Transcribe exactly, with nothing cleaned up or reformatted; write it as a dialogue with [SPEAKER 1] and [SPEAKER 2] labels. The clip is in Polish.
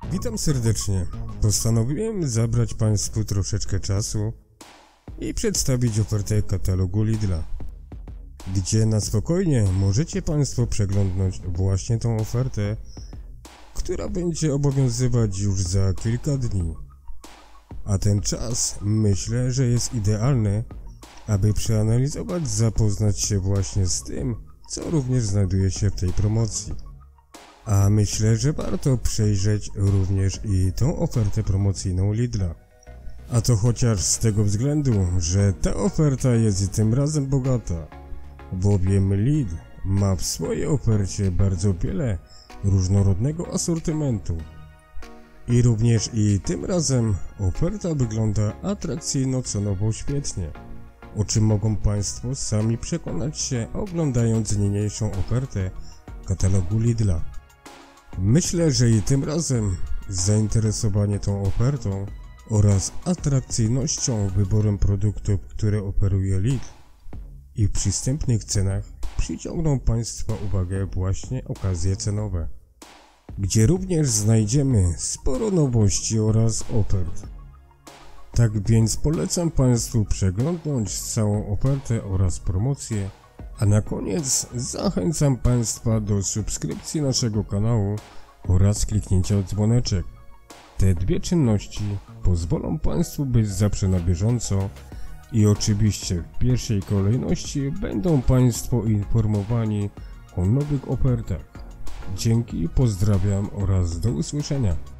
[SPEAKER 1] Witam serdecznie. Postanowiłem zabrać Państwu troszeczkę czasu i przedstawić ofertę katalogu Lidla, gdzie na spokojnie możecie Państwo przeglądnąć właśnie tą ofertę, która będzie obowiązywać już za kilka dni. A ten czas myślę, że jest idealny, aby przeanalizować, zapoznać się właśnie z tym, co również znajduje się w tej promocji. A myślę, że warto przejrzeć również i tą ofertę promocyjną Lidla. A to chociaż z tego względu, że ta oferta jest tym razem bogata, bowiem Lidl ma w swojej ofercie bardzo wiele różnorodnego asortymentu. I również i tym razem oferta wygląda atrakcyjno, cenowo świetnie, o czym mogą Państwo sami przekonać się, oglądając niniejszą ofertę katalogu Lidla. Myślę, że i tym razem zainteresowanie tą ofertą oraz atrakcyjnością wyborem produktów, które oferuje Lidl i w przystępnych cenach przyciągną Państwa uwagę właśnie okazje cenowe, gdzie również znajdziemy sporo nowości oraz ofert. Tak więc polecam Państwu przeglądnąć całą ofertę oraz promocję, a na koniec zachęcam Państwa do subskrypcji naszego kanału oraz kliknięcia w dzwoneczek. Te dwie czynności pozwolą Państwu być zawsze na bieżąco i oczywiście w pierwszej kolejności będą Państwo informowani o nowych ofertach. Dzięki, pozdrawiam oraz do usłyszenia.